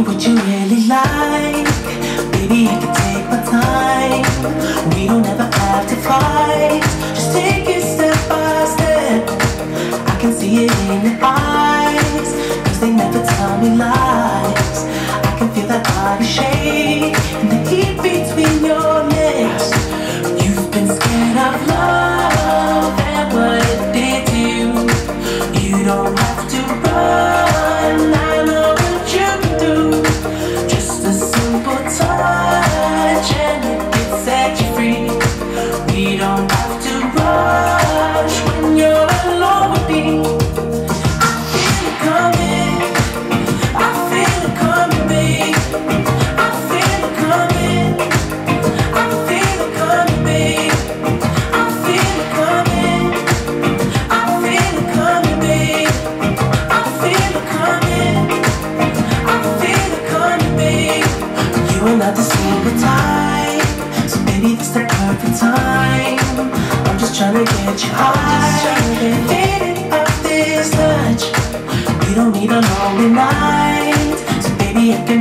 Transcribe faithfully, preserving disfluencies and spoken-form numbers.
what you really like. Baby, I can take my time. We don't ever have to fight. Just take it step by step. I can see it in your eyes, cause they never tell me lies. I can feel that body shake and the heat between your legs. You've been scared of love and what it did to you. You don't have to run, I know what you can do. Just a simple touch and it can set you free. We don't have to rush when you're alone with me. I feel it coming, I feel it coming, babe. I feel it coming, I feel it coming, babe. I feel it coming, I feel it coming, babe. I feel it coming, I feel it coming, babe. You are not the single type, so baby this the perfect time. I'm just trying to get you high, faded off this touch. We don't need a lonely night, so baby I can